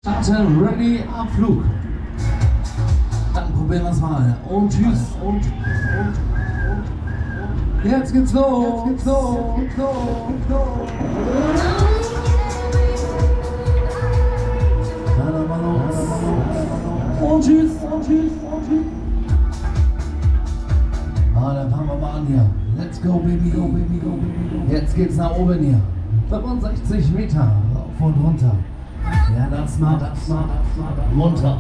Starten, ready, Abflug. Dann probieren wir es mal. Und tschüss. Und. Jetzt geht's los. Und tschüss. Ah, dann fangen wir mal an hier. Let's go, baby. Jetzt geht's nach oben hier. 65 Meter rauf und runter. Ja, das mal. Munter.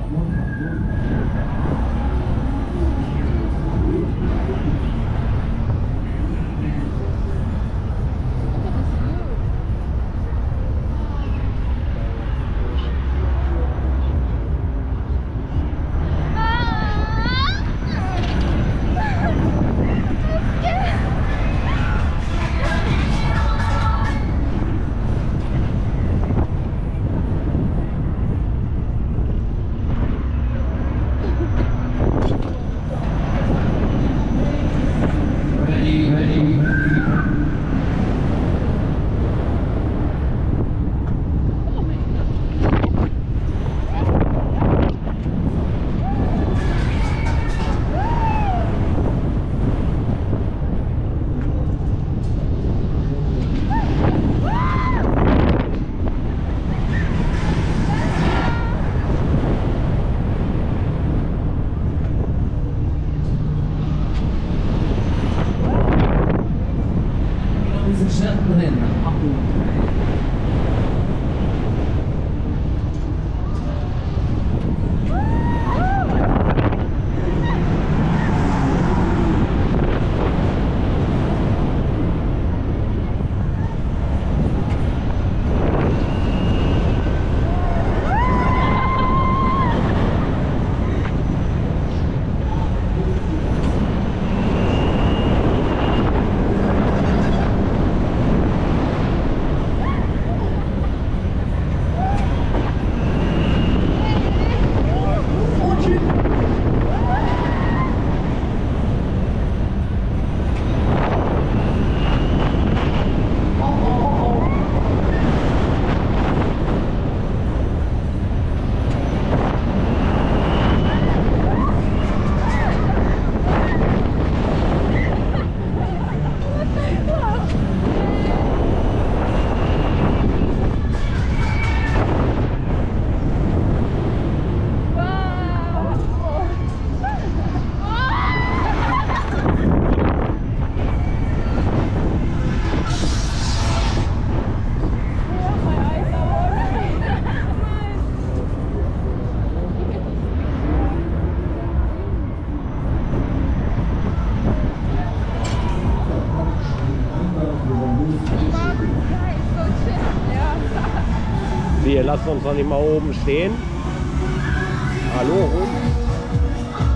Schatten hin. Wir lassen uns noch nicht mal oben stehen. Hallo, oben.